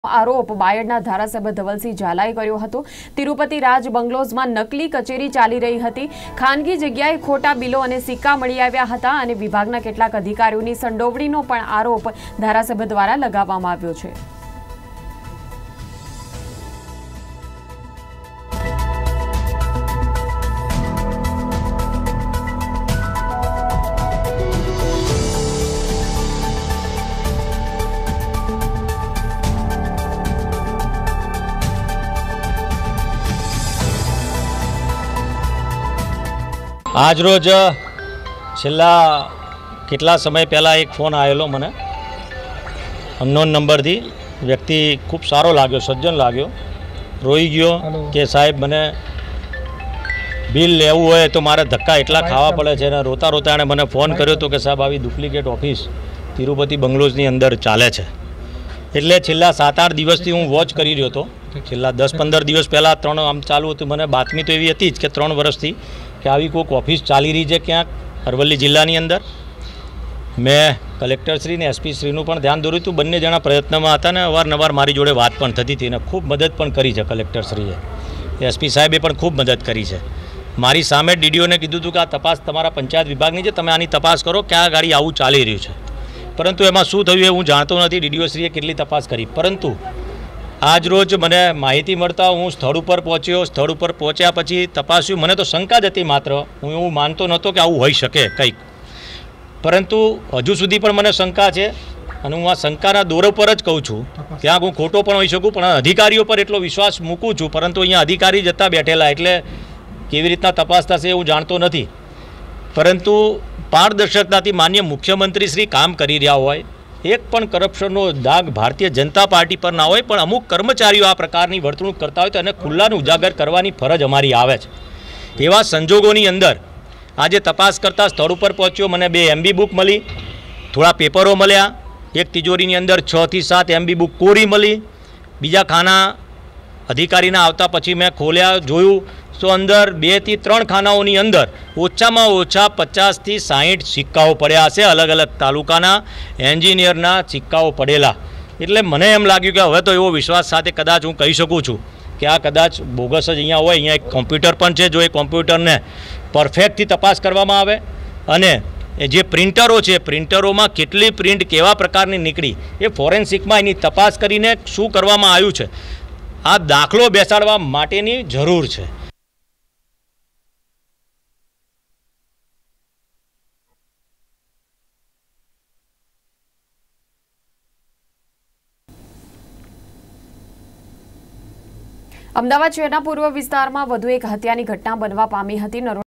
आरोप बायडना धारासभ्य धवलसिंह झालाए कर्यो हतो। तिरुपति राज बंगलोजमां नकली कचेरी चाली रही हती। खानगी जग्याए खोटा बिलो अने सिक्का मळी आव्या हता अने विभागना केटलाक अधिकारीओनी संडोवણીનો पण आरोप धारासभ्य द्वारा लगाववामां આવ્યો છે। आज रोज छेल्ला केटला समय पहला एक फोन आवेलो मने अननोन नंबर थी। व्यक्ति खूब सारो लाग्यो, सज्जन लाग्यो, रोई गयो कि साहेब मने बिल लेवू होय तो मारे धक्का एटला खावा पड़े छे ने रोता रोता एणे मने फोन कर्यो तो कि साहेब आवी डुप्लिकेट ऑफिस तिरुपति बंगलोजनी अंदर चाले छे। एटले छेल्ला 7-8 दिवसथी हूँ वॉच करी रह्यो तो। छेल्ला 10-15 दिवस पहला 3 आम चालू हतुं। मने बातमी तो एवी हती ज के 3 वर्षथी कि आवी कोईक ऑफिस चाली रही है क्या अरवली जिल्लानी अंदर। मैं कलेक्टरश्री ने एसपीश्रीનું પણ ધ્યાન દોર્યું હતું। બંને જણા પ્રયત્નમાં હતા ને અવારનવાર મારી જોડે વાત પણ થતી હતી અને ખૂબ મદદ પણ કરી છે કલેક્ટરશ્રીએ। એસપી સાહેબે પણ ખૂબ મદદ કરી છે। મારી સામે ડીડીઓને કીધું હતું કે આ તપાસ તમારા પંચાયત વિભાગની છે, તમે આની તપાસ કરો કે આ ગાડી આવું ચાલી રહ્યું છે। પરંતુ એમાં શું થયું એ હું જાણતો નથી ડીડીઓશ્રીએ કેટલી તપાસ કરી। પરંતુ आज रोज मैंने माहिती मळता हूँ स्थल पर पहोंच्यो। स्थल पर पहोंच्या पछी तपास्युं। मने तो शंका ज हती मात्र, हूँ एवुं मानतो नहोतो कि आवुं होई शके कंईक, परंतु हजू सुधी पण मने शंका छे अने हूँ आ शंकाना दोर पर ज कहूँ छूँ। त्यां हूँ खोटो पण होई शकूँ पण अधिकारीओ पर एटलो विश्वास मूकूं छूँ। परंतु अहींया अधिकारी जता बैठेला एटले केवी रीतना तपास थशे एवुं जाणतो नथी। परंतु पारदर्शकताथी माननीय मुख्यमंत्रीश्री काम करी रह्या होय, एक पण करप्शननो दाग भारतीय जनता पार्टी पर ना होय, पण अमुक कर्मचारीओ आ प्रकारनी वर्तणूक करता होय तो एने खुल्लाने उजागर करवानी फरज अमारी आवे छे। एवा संजोगोनी अंदर आजे तपास करता स्थळ पर पहोंच्यो। मने 2 MB बुक मळी, थोड़ा पेपरो मळ्या, एक तिजोरीनी अंदर 6 થી 7 MB बुक कोरी मळी। बीजा खाना अधिकारीना आवता पछी मैं खोल्या जोयुं तो अंदर 2 થી 3 खानाओनी अंदर ओछामां ओछा 50 થી 60 सिक्काओ पड्या छे। अलग अलग तालुकाना एंजीनियरना सिक्काओ पड़ेला। एटले मने एम लाग्युं कि हवे तो एवो विश्वास साथे कदाच हूँ कही शकूँ छूँ कि आ कदाच बोगस ज अहींया होय। अहींया एक कॉम्प्यूटर पण छे, जो ए कॉम्प्यूटरने परफेक्टथी तपास करवामां आवे अने जे प्रिंटरो छे प्रिंटरोमां केटली प्रिंट केवा प्रकारनी निकળી ए फोरेन्सिकमां एनी तपास करीने शुं करवामां आव्युं छे आ दाखलो बेसाडवा माटेनी जरूर छे। अमदावाद शहरना पूर्व विस्तारमां વધુ એક હત્યાની ઘટના બનવા પામી હતી।